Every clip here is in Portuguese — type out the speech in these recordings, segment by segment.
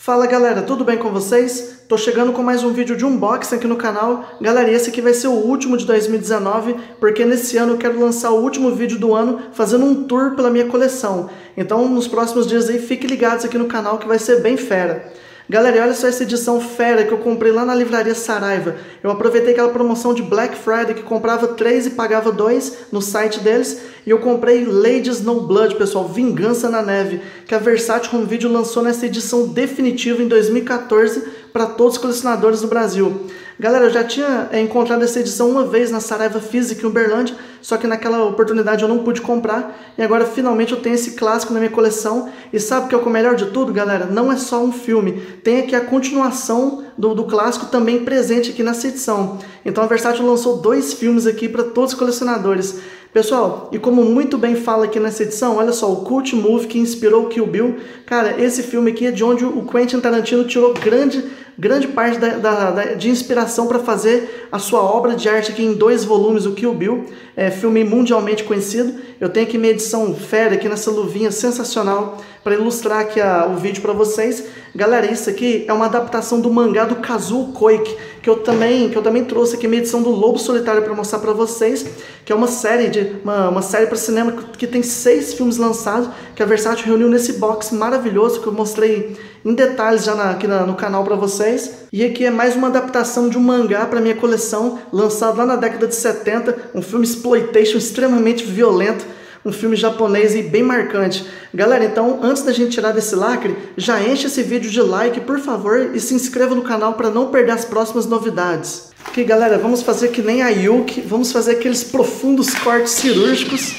Fala galera, tudo bem com vocês? Tô chegando com mais um vídeo de unboxing aqui no canal. Galera, esse aqui vai ser o último de 2019, porque nesse ano eu quero lançar o último vídeo do ano fazendo um tour pela minha coleção. Então nos próximos dias aí, fiquem ligados aqui no canal que vai ser bem fera. Galera, olha só essa edição fera que eu comprei lá na livraria Saraiva. Eu aproveitei aquela promoção de Black Friday que comprava 3 e pagava 2 no site deles. E eu comprei Lady Snowblood, pessoal, Vingança na Neve, que a Versátil Home Video lançou nessa edição definitiva em 2014 para todos os colecionadores do Brasil. Galera, eu já tinha encontrado essa edição uma vez na Saraiva Física em Uberlândia, só que naquela oportunidade eu não pude comprar, e agora finalmente eu tenho esse clássico na minha coleção. E sabe o que é o melhor de tudo, galera? Não é só um filme, tem aqui a continuação do clássico também presente aqui nessa edição. Então a Versátil lançou 2 filmes aqui para todos os colecionadores. Pessoal, e como muito bem fala aqui nessa edição, olha só, o cult movie que inspirou o Kill Bill. Cara, esse filme aqui é de onde o Quentin Tarantino tirou grande parte de inspiração para fazer a sua obra de arte aqui em 2 volumes, o Kill Bill, filme mundialmente conhecido. Eu tenho aqui minha edição fera aqui nessa luvinha sensacional para ilustrar aqui o vídeo para vocês. Galera, isso aqui é uma adaptação do mangá do Kazuo Koike, que eu também trouxe aqui minha edição do Lobo Solitário para mostrar para vocês, que é uma série para cinema que tem 6 filmes lançados, que a Versátil reuniu nesse box maravilhoso que eu mostrei em detalhes já aqui no canal para vocês. E aqui é mais uma adaptação de um mangá para minha coleção, lançado lá na década de 70, um filme exploitation extremamente violento, um filme japonês e bem marcante. Galera, então, antes da gente tirar desse lacre, já enche esse vídeo de like, por favor, e se inscreva no canal para não perder as próximas novidades. Ok, galera, vamos fazer que nem a Yuki, vamos fazer aqueles profundos cortes cirúrgicos.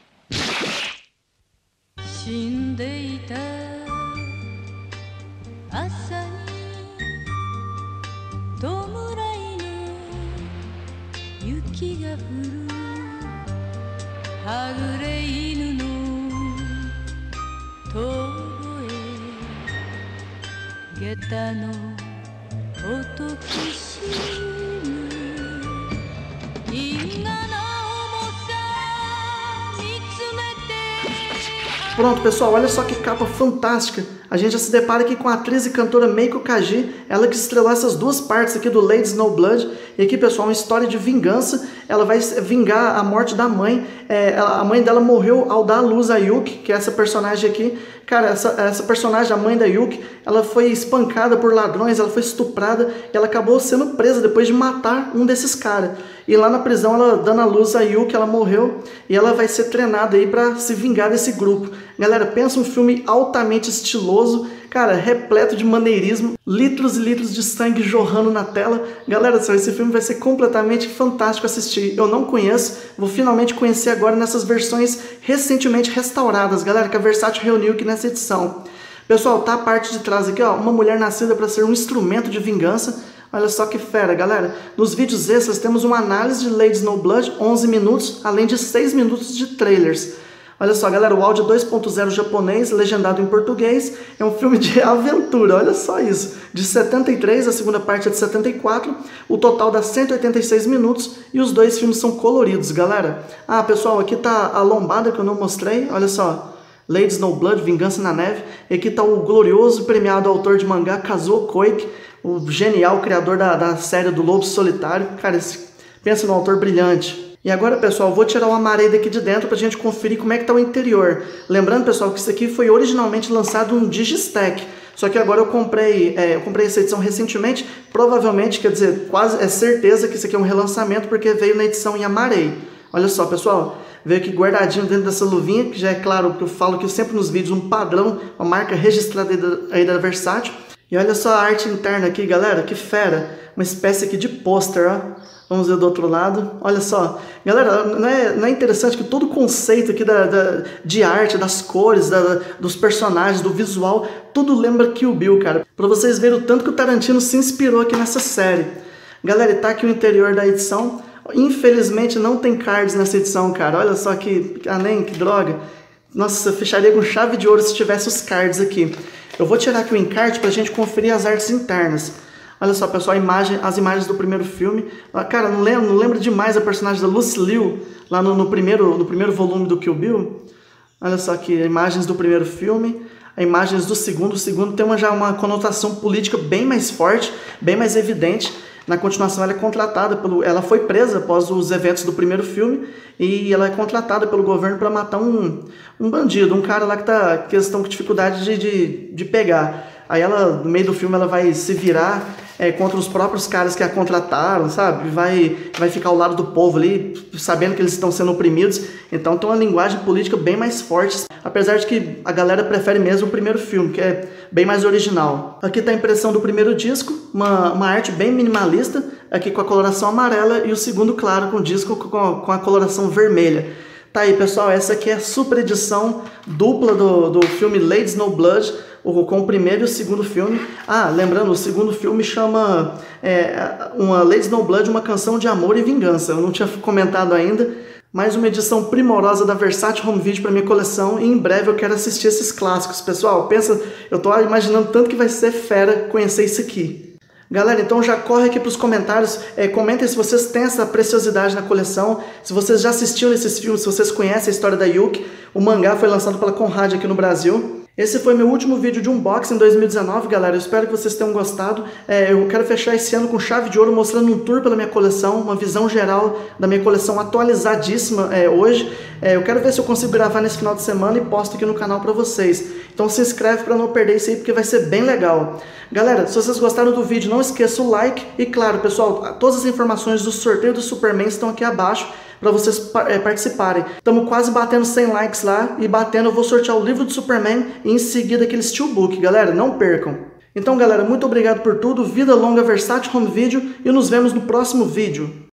Pronto, pessoal, olha só que capa fantástica. A gente já se depara aqui com a atriz e cantora Meiko Kaji, ela que estrelou essas 2 partes aqui do Lady Snowblood. E aqui, pessoal, uma história de vingança. Ela vai vingar a morte da mãe. A mãe dela morreu ao dar à luz a Yuki, que é essa personagem aqui. Cara, essa personagem, a mãe da Yuki, ela foi espancada por ladrões, ela foi estuprada, e ela acabou sendo presa depois de matar um desses caras. E lá na prisão, ela dando à luz a Yuki, ela morreu, e ela vai ser treinada aí pra se vingar desse grupo. Galera, pensa um filme altamente estiloso, cara, repleto de maneirismo, litros e litros de sangue jorrando na tela. Galera, esse filme vai ser completamente fantástico assistir. Eu não conheço, vou finalmente conhecer agora nessas versões recentemente restauradas, galera, que a Versátil reuniu aqui nessa edição. Pessoal, tá a parte de trás aqui, ó, uma mulher nascida para ser um instrumento de vingança. Olha só que fera, galera. Nos vídeos extras temos uma análise de Lady Snowblood, 11 minutos, além de 6 minutos de trailers. Olha só, galera, o áudio 2.0 japonês, legendado em português, é um filme de aventura, olha só isso. De 73, a segunda parte é de 74, o total dá 186 minutos e os 2 filmes são coloridos, galera. Ah, pessoal, aqui tá a lombada que eu não mostrei, olha só. Lady Snowblood, Vingança na Neve. E aqui tá o glorioso premiado autor de mangá Kazuo Koike, o genial criador da série do Lobo Solitário. Cara, pensa num autor brilhante. E agora, pessoal, vou tirar o amarelo daqui de dentro pra gente conferir como é que tá o interior. Lembrando, pessoal, que isso aqui foi originalmente lançado um Digistack. Só que agora eu comprei essa edição recentemente. Provavelmente, quer dizer, quase é certeza que isso aqui é um relançamento, porque veio na edição em amarelo. Olha só, pessoal, veio aqui guardadinho dentro dessa luvinha, que já é claro que eu falo que sempre nos vídeos um padrão, uma marca registrada aí da Versátil. E olha só a arte interna aqui, galera, que fera, uma espécie aqui de pôster, ó. Vamos ver do outro lado, olha só. Galera, não é interessante que todo o conceito aqui de arte, das cores, dos personagens, do visual, tudo lembra Kill Bill, cara. Pra vocês verem o tanto que o Tarantino se inspirou aqui nessa série. Galera, tá aqui o interior da edição. Infelizmente não tem cards nessa edição, cara. Olha só que droga. Nossa, eu fecharia com chave de ouro se tivesse os cards aqui. Eu vou tirar aqui o encarte pra gente conferir as artes internas. Olha só, pessoal, as imagens do primeiro filme. Cara, não lembra demais a personagem da Lucy Liu, lá no primeiro volume do Kill Bill? Olha só aqui, imagens do primeiro filme. imagens do segundo. O segundo tem já uma conotação política bem mais forte, bem mais evidente. Na continuação ela é contratada ela foi presa após os eventos do primeiro filme e ela é contratada pelo governo para matar um bandido, um cara lá que eles estão com dificuldade de pegar. Aí ela, no meio do filme, ela vai se virar contra os próprios caras que a contrataram, sabe? Vai ficar ao lado do povo ali, sabendo que eles estão sendo oprimidos. Então tem uma linguagem política bem mais forte, apesar de que a galera prefere mesmo o primeiro filme, que é bem mais original. Aqui está a impressão do primeiro disco, uma arte bem minimalista, aqui com a coloração amarela, e o segundo, claro, com o disco com a coloração vermelha. Tá aí, pessoal, essa aqui é a super edição dupla do filme Lady Snowblood, com o primeiro e o segundo filme. Ah, lembrando, o segundo filme chama uma Lady Snowblood, uma canção de amor e vingança. Eu não tinha comentado ainda, mais uma edição primorosa da Versátil Home Video para minha coleção, e em breve eu quero assistir esses clássicos. Pessoal, pensa, eu tô imaginando tanto que vai ser fera conhecer isso aqui. Galera, então já corre aqui para os comentários, comentem se vocês têm essa preciosidade na coleção, se vocês já assistiram esses filmes, se vocês conhecem a história da Yuki. O mangá foi lançado pela Conrad aqui no Brasil. Esse foi meu último vídeo de unboxing em 2019, galera. Eu espero que vocês tenham gostado. Eu quero fechar esse ano com chave de ouro, mostrando um tour pela minha coleção, uma visão geral da minha coleção atualizadíssima hoje. Eu quero ver se eu consigo gravar nesse final de semana e posto aqui no canal para vocês. Então se inscreve para não perder isso aí, porque vai ser bem legal. Galera, se vocês gostaram do vídeo, não esqueça o like. E claro, pessoal, todas as informações do sorteio do Superman estão aqui abaixo para vocês participarem. Estamos quase batendo 100 likes lá, e batendo eu vou sortear o livro do Superman e em seguida aquele steelbook, galera, não percam. Então galera, muito obrigado por tudo, vida longa Versátil Home Video, e nos vemos no próximo vídeo.